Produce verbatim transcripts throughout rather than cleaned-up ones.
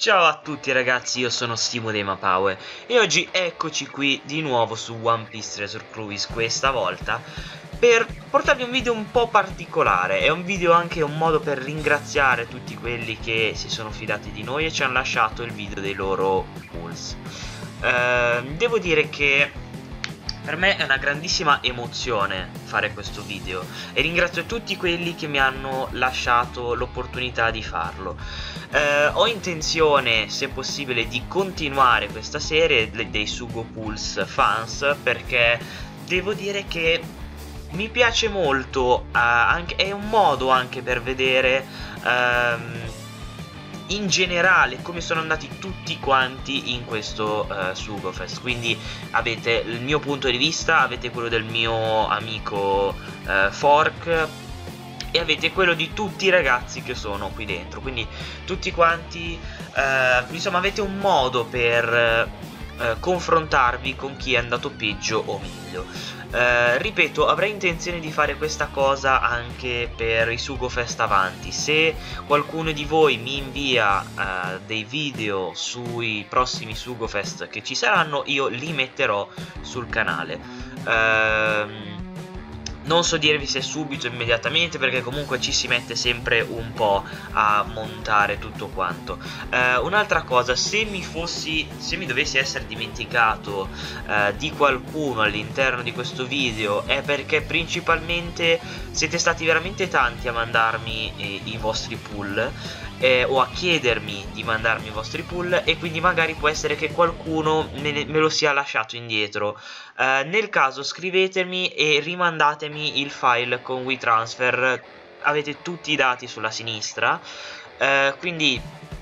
Ciao a tutti ragazzi, io sono Simo dei Mapaue e oggi eccoci qui di nuovo su One Piece Treasure Cruise, questa volta per portarvi un video un po' particolare. È un video anche un modo per ringraziare tutti quelli che si sono fidati di noi e ci hanno lasciato il video dei loro pulse. eh, Devo dire che per me è una grandissima emozione fare questo video e ringrazio tutti quelli che mi hanno lasciato l'opportunità di farlo. Eh, ho intenzione, se possibile, di continuare questa serie dei Sugo Pulse Fans, perché devo dire che mi piace molto, eh, anche, è un modo anche per vedere ehm, in generale come sono andati tutti quanti in questo uh, Sugofest. Quindi avete il mio punto di vista, avete quello del mio amico uh, Fork e avete quello di tutti i ragazzi che sono qui dentro. Quindi tutti quanti uh, insomma avete un modo per uh, confrontarvi con chi è andato peggio o meglio. Uh, ripeto, avrei intenzione di fare questa cosa anche per i Sugofest avanti. Se qualcuno di voi mi invia uh, dei video sui prossimi Sugofest che ci saranno, io li metterò sul canale. uh, Non so dirvi se subito, immediatamente, perché comunque ci si mette sempre un po' a montare tutto quanto. eh, Un'altra cosa, se mi fossi, se mi dovessi essere dimenticato eh, di qualcuno all'interno di questo video, è perché principalmente siete stati veramente tanti a mandarmi eh, i vostri pull eh, o a chiedermi di mandarmi i vostri pull, e quindi magari può essere che qualcuno me, ne, me lo sia lasciato indietro. Uh, nel caso scrivetemi e rimandatemi il file con WeTransfer, avete tutti i dati sulla sinistra. uh, quindi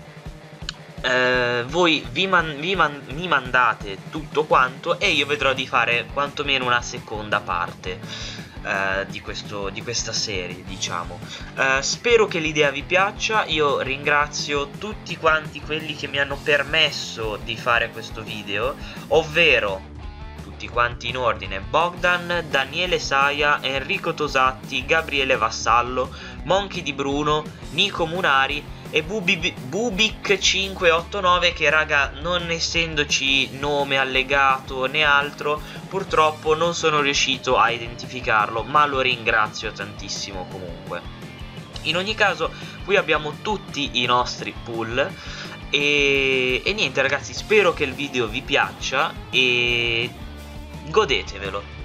uh, voi vi man vi man mi mandate tutto quanto e io vedrò di fare quantomeno una seconda parte Uh, di, questo, di questa serie, diciamo. uh, Spero che l'idea vi piaccia. Io ringrazio tutti quanti quelli che mi hanno permesso di fare questo video, ovvero tutti quanti in ordine: Bogdan, Daniele Saia, Enrico Tosatti, Gabriele Vassallo, Monkey di Bruno, Nico Munari e Bubic cinque otto nove, che raga, non essendoci nome allegato né altro, purtroppo non sono riuscito a identificarlo, ma lo ringrazio tantissimo comunque. In ogni caso, qui abbiamo tutti i nostri pull e, e niente ragazzi, spero che il video vi piaccia e godetevelo.